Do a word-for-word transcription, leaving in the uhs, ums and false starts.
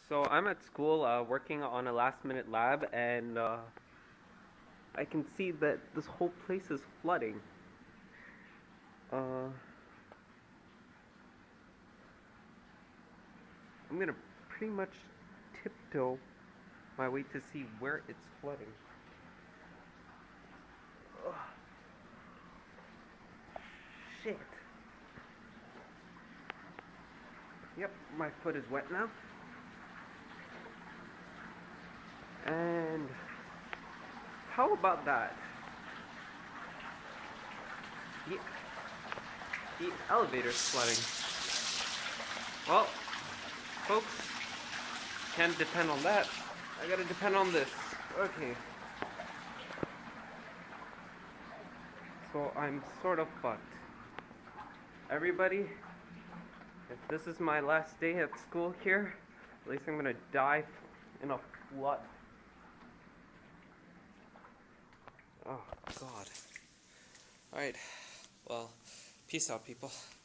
So I'm at school uh, working on a last minute lab, and uh, I can see that this whole place is flooding. Uh, I'm gonna pretty much tiptoe my way to see where it's flooding. Ugh. Shit. Yep, my foot is wet now. And how about that? The, the elevator's flooding. Well, folks, can't depend on that. I gotta depend on this. Okay. So I'm sort of fucked. Everybody, if this is my last day at school here, at least I'm gonna die in a flood. Oh, God. Alright. Well, peace out, people.